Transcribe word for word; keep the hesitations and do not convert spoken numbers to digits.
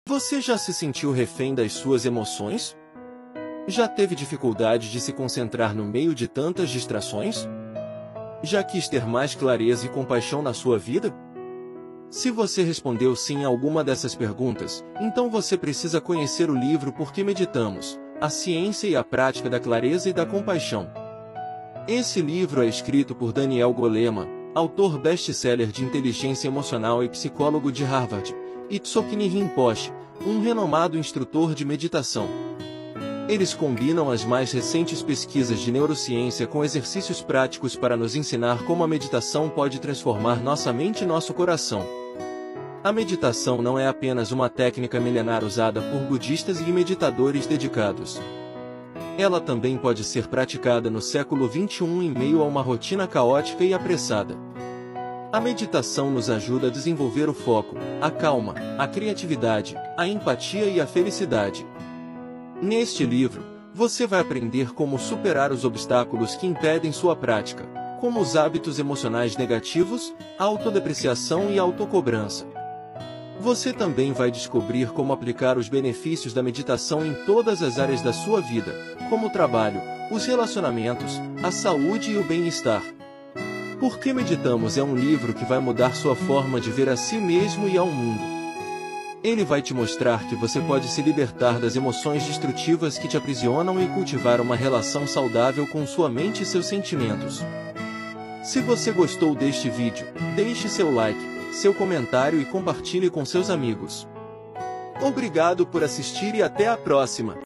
Você já se sentiu refém das suas emoções? Já teve dificuldade de se concentrar no meio de tantas distrações? Já quis ter mais clareza e compaixão na sua vida? Se você respondeu sim a alguma dessas perguntas, então você precisa conhecer o livro Por que Meditamos? A Ciência e a Prática da Clareza e da Compaixão. Esse livro é escrito por Daniel Goleman, autor best-seller de inteligência emocional e psicólogo de Harvard, e Tsoknyi Rinpoche, um renomado instrutor de meditação. Eles combinam as mais recentes pesquisas de neurociência com exercícios práticos para nos ensinar como a meditação pode transformar nossa mente e nosso coração. A meditação não é apenas uma técnica milenar usada por budistas e meditadores dedicados. Ela também pode ser praticada no século vinte e um em meio a uma rotina caótica e apressada. A meditação nos ajuda a desenvolver o foco, a calma, a criatividade, a empatia e a felicidade. Neste livro, você vai aprender como superar os obstáculos que impedem sua prática, como os hábitos emocionais negativos, a autodepreciação e a autocobrança. Você também vai descobrir como aplicar os benefícios da meditação em todas as áreas da sua vida, como o trabalho, os relacionamentos, a saúde e o bem-estar. Por que Meditamos é um livro que vai mudar sua forma de ver a si mesmo e ao mundo. Ele vai te mostrar que você pode se libertar das emoções destrutivas que te aprisionam e cultivar uma relação saudável com sua mente e seus sentimentos. Se você gostou deste vídeo, deixe seu like, seu comentário e compartilhe com seus amigos. Obrigado por assistir e até a próxima!